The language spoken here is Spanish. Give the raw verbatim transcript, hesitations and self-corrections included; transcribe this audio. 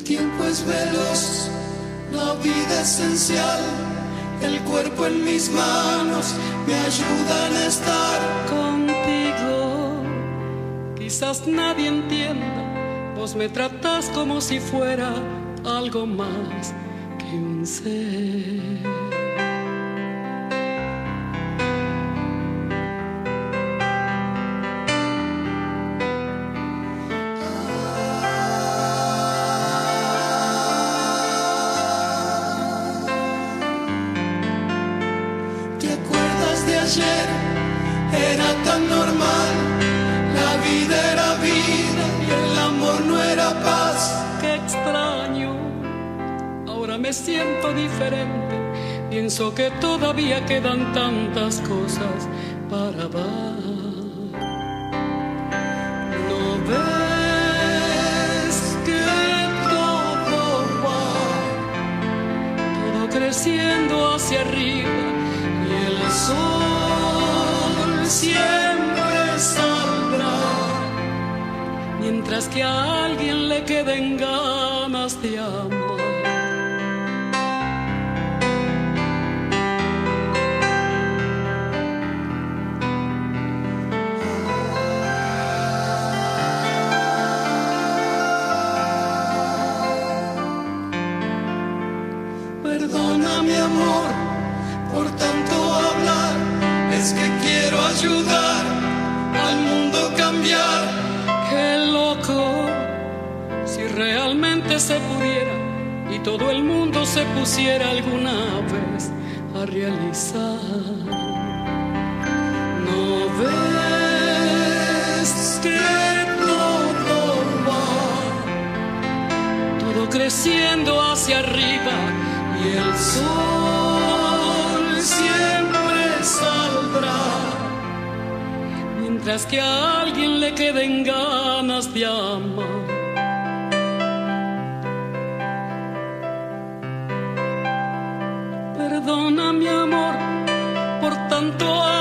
tiempo es veloz, la vida esencial, el cuerpo en mis manos me ayudan a estar contigo. Quizás nadie entienda, vos me tratás como si fuera algo más que un ser. Ayer era tan normal, la vida era vida y el amor no era paz. Qué extraño, ahora me siento diferente, pienso que todavía quedan tantas cosas para dar. ¿No ves que todo va, todo creciendo hacia arriba y el sol siempre saldrá, mientras que a alguien le queden ganas de amar? Perdona mi amor por tanto hablar, es que quiero ayudar al mundo a cambiar. Qué loco, si realmente se pudiera y todo el mundo se pusiera alguna vez a realizar. ¿No ves que todo va, todo creciendo hacia arriba y el sol siempre saldrá, mientras que a alguien le queden ganas de amar? Perdona mi amor por tanto